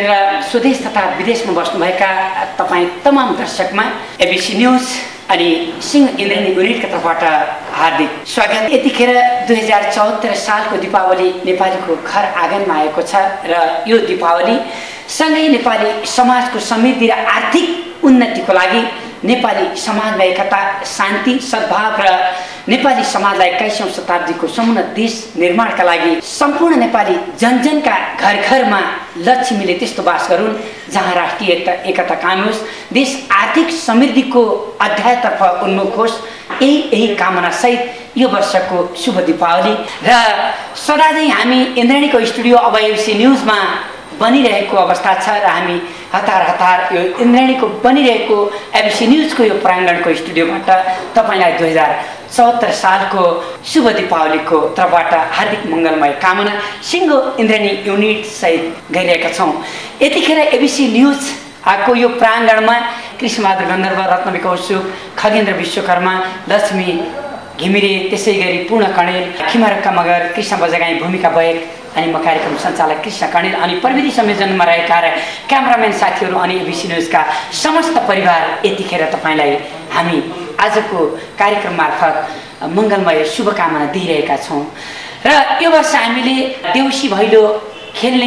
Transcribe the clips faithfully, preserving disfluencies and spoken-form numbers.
गरेर स्वदेश तथा विदेशमा बस्नुभएका तपाईँ तमाम दर्शकमा एबिसी न्युज अनि सिंह इन्द्रेणी युनिटका तर्फबाट हार्दिक स्वागत। यतिखेर दुई हजार चौहत्तर सालको दीपावली नेपालीको घर आँगनमा आएको छ र यो दीपावली सँगै नेपाली समाजको समृद्धि र आर्थिक उन्नतिको लागि नेपाली समाजमा एकता, शान्ति, सद्भाव र नेपाली समाजलाई एक्काइसौँ शताब्दीको सम्पूर्ण देश निर्माणका लागि सम्पूर्ण नेपाली जनजनका घर घरमा लक्ष्मीले त्यस्तो बास गरून् जहाँ राष्ट्रिय एकता एकता कायम होस्, देश आर्थिक समृद्धिको अध्यायतर्फ उन्मुख होस्। यही यही कामना सहित यो वर्षको शुभ दीपावली र सदा नै हामी इन्द्रेणीको स्टुडियो अब एबिसी न्युजमा बनिरहेको अवस्था छ र हामी हतार हतार यो इन्द्रेणीको बनिरहेको एबिसी न्युजको यो प्राङ्गणको स्टुडियोबाट तपाईँलाई दुई हजार चौहत्तर सालको शुभ दीपावलीको तर्फबाट हार्दिक मङ्गलमय कामना सिंह इन्द्रेणी युनिट सहित गइरहेका छौँ। यतिखेर एबिसी न्युज आको यो प्राङ्गणमा कृष्णबहादुर गन्धर्व, रत्नविकौसु, खगेन्द्र विश्वकर्मा, लक्ष्मी घिमिरे, त्यसै गरी पूर्ण कणेल, खिमारक्का मगर, कृष्ण बजगाई, भूमिका बयक अनि म कार्यक्रम सञ्चालक कृष्ण कणेल अनि प्रविधि संयोजनमा रहेका र क्यामराम्यान साथीहरू अनि एबिसी न्युजका समस्त परिवार यतिखेर तपाईँलाई हामी आजको कार्यक्रम मार्फत मङ्गलमय शुभकामना दिइरहेका छौँ। र यो वर्ष हामीले देउसी भैलो खेल्ने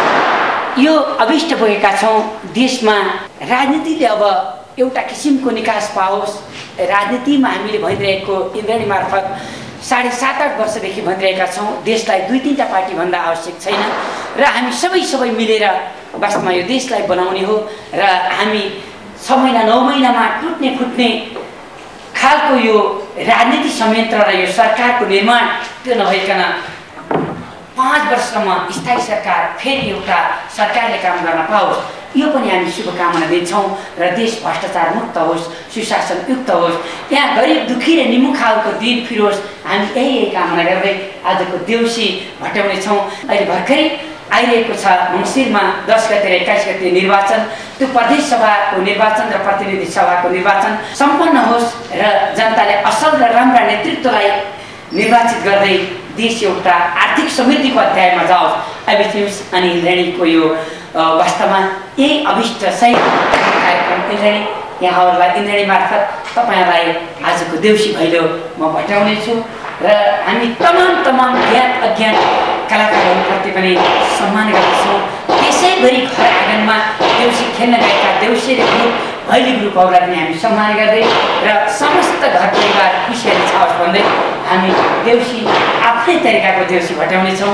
यो अभिष्ट बोकेका छौँ। देशमा राजनीतिले अब एउटा किसिमको निकास पाओस्, राजनीतिमा हामीले भनिरहेको इन्द्रेणी मार्फत साढे सात आठ वर्षदेखि भनिरहेका छौँ देशलाई दुई तिनवटा पार्टीभन्दा आवश्यक छैन र हामी सबै सबै मिलेर वास्तवमा यो देशलाई बनाउने हो र हामी छ महिना नौ महिनामा टुट्ने फुट्ने खालको यो राजनीति संयन्त्र र यो सरकारको निर्माण त्यो नभइकन पाँच वर्षसम्म स्थायी सरकार फेरि एउटा सरकारले काम गर्न पाओस्, यो पनि हामी शुभकामना दिन्छौँ र देश भ्रष्टाचार मुक्त होस्, सुशासन युक्त होस्, यहाँ गरिब दुखी र निमुखाहरूको दिन फिरोस्। हामी यही यही कामना गर्दै आजको देउसी भट्याउनेछौँ। अहिले भर्खरै आइरहेको छ मङ्सिरमा दस गते र एक्काइस गते निर्वाचन, त्यो प्रदेश सभाको निर्वाचन र प्रतिनिधि सभाको निर्वाचन सम्पन्न होस् र जनताले असल र राम्रा नेतृत्वलाई निर्वाचित गर्दै देश एउटा आर्थिक समृद्धिको अध्यायमा जाओस्। एबिसी न्युज अनि इन्द्रेणीको यो वास्तवमा यही अभिष्ट सहित कार्यक्रम इन्द्रेणी यहाँहरूलाई इन्द्रेणी मार्फत तपाईँहरूलाई आजको देउसी भैलो म भट्याउनेछु र हामी तमाम तमाम ज्ञात अज्ञात कलाकारहरूप्रति पनि सम्मान गर्दछौँ। त्यसै गरी घर आँगनमा देउसी खेल्न गएका देउसी ग्रुप, भैली ग्रुपहरूलाई पनि हामी सम्मान गर्दै र समस्त घर परिवार खुसियाली छाओस् भन्दै हामी देउसी आफ्नै तरिकाको देउसी भट्याउनेछौँ।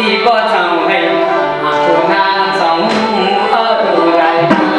बचाउँ है आफू नाचौँ अरूलाई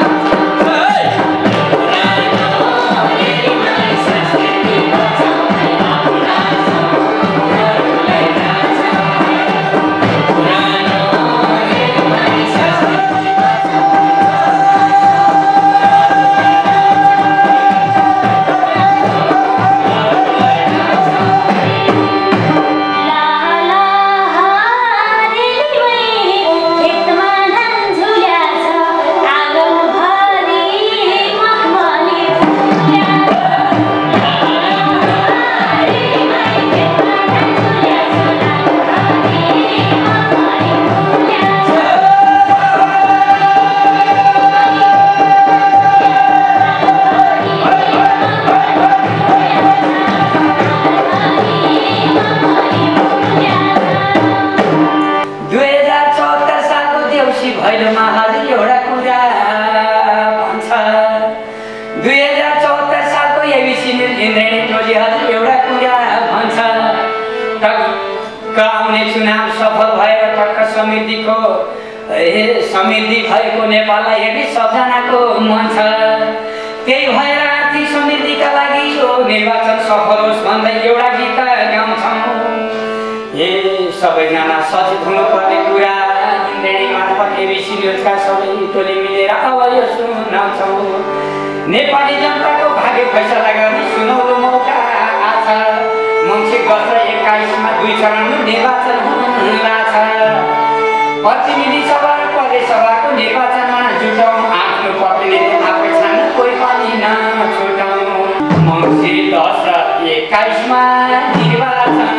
चुनाव सफल भएर टक्क समृद्धिको समृद्धि भएको नेपाललाई हेर्ने सबजनाको मन छ त्यही भएर आर्थिक समृद्धिका लागि यो निर्वाचन सफल होस् भन्दै एउटा गीत गाउँछौँ ए सबैजना सचेत हुनुपर्ने कुरा इन्द्रेणी मार्फत एबिसी न्युजका सबै टोली मिलेर अब यो सुनाउँछौँ नेपाली जनताको भाग्य फैसला गर्ने सुनौलो मौका आछ मङ्सिर गत एक्काइसमा दुई चरणमा निर्वाचन हुँला छ प्रतिनिधि सभा र प्रदेश सभाको निर्वाचनमा जुटौँ आफ्नो प्रतिनिधि आफै छान्न कोही पनि नछुटौँ मङ्सिर दस र एक्काइसमा निर्वाचन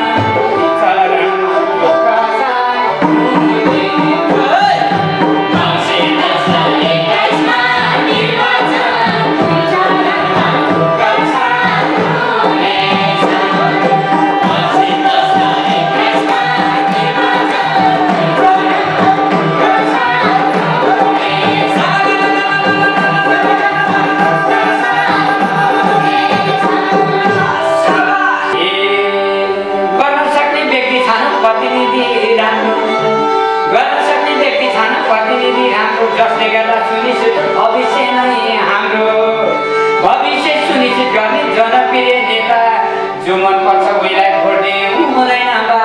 जसले गर्दा सुनिश्चित भविष्य नै हाम्रो भविष्य सुनिश्चित गर्ने जनप्रिय नेता जो मनपर्छ उहीलाई भोट दिनु हुँदैन बा